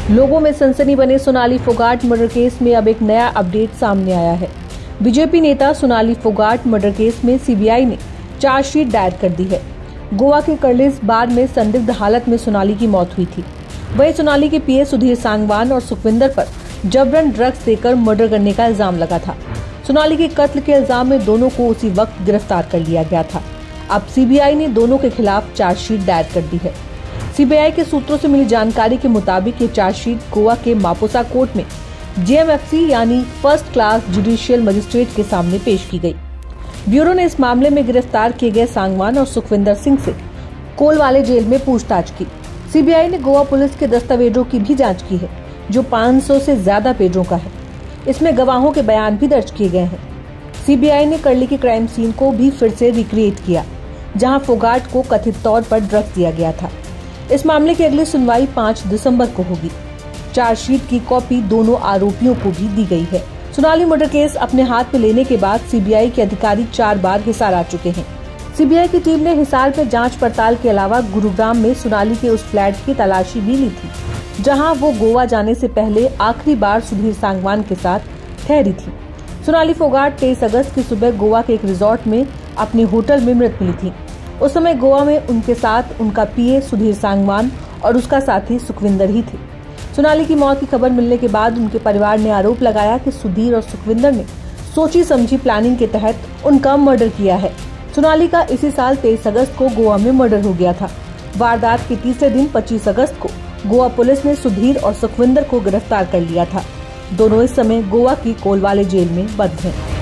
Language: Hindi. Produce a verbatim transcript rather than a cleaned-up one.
लोगों में सनसनी बने सोनाली फोगाट मर्डर केस में अब एक नया अपडेट सामने आया है। बीजेपी नेता सोनाली फोगाट मर्डर केस में सीबीआई ने चार्जशीट दायर कर दी है। गोवा के कर्लिस बार में संदिग्ध हालत में सोनाली की मौत हुई थी। वहीं सोनाली के पीए सुधीर सांगवान और सुखविंदर पर जबरन ड्रग्स देकर मर्डर करने का इल्जाम लगा था। सोनाली के कत्ल के इल्जाम में दोनों को उसी वक्त गिरफ्तार कर लिया गया था। अब सीबीआई ने दोनों के खिलाफ चार्जशीट दायर कर दी है। सीबीआई के सूत्रों से मिली जानकारी के मुताबिक ये चार्जशीट गोवा के मापुसा कोर्ट में जेएमएफसी यानी फर्स्ट क्लास जुडिशियल मजिस्ट्रेट के सामने पेश की गई। ब्यूरो ने इस मामले में गिरफ्तार किए गए सांगवान और सुखविंदर सिंह से कोलवाले जेल में पूछताछ की। सीबीआई ने गोवा पुलिस के दस्तावेजों की भी जांच की है, जो पाँच सौ से ज्यादा पेजों का है। इसमें गवाहों के बयान भी दर्ज किए गए हैं। सीबीआई ने कर्ली के क्राइम सीन को भी फिर से रिक्रिएट किया, जहां फोगाट को कथित तौर पर ड्रग्स दिया गया था। इस मामले की अगली सुनवाई पाँच दिसंबर को होगी। चार्जशीट की कॉपी दोनों आरोपियों को भी दी गई है। सोनाली मर्डर केस अपने हाथ में लेने के बाद सीबीआई के अधिकारी चार बार हिसार आ चुके हैं। सीबीआई की टीम ने हिसार में जांच पड़ताल के अलावा गुरुग्राम में सोनाली के उस फ्लैट की तलाशी भी ली थी, जहां वो गोवा जाने से पहले आखिरी बार सुधीर सांगवान के साथ ठहरी थी। सोनाली फोगाट तेईस अगस्त की सुबह गोवा के एक रिजॉर्ट में अपने होटल में मृत मिली थी। उस समय गोवा में उनके साथ उनका पीए सुधीर सांगवान और उसका साथी सुखविंदर ही थे। सोनाली की मौत की खबर मिलने के बाद उनके परिवार ने आरोप लगाया कि सुधीर और सुखविंदर ने सोची समझी प्लानिंग के तहत उनका मर्डर किया है। सोनाली का इसी साल तेईस अगस्त को गोवा में मर्डर हो गया था। वारदात के तीसरे दिन पच्चीस अगस्त को गोवा पुलिस ने सुधीर और सुखविंदर को गिरफ्तार कर लिया था। दोनों इस समय गोवा की कोलवाले जेल में बंद हैं।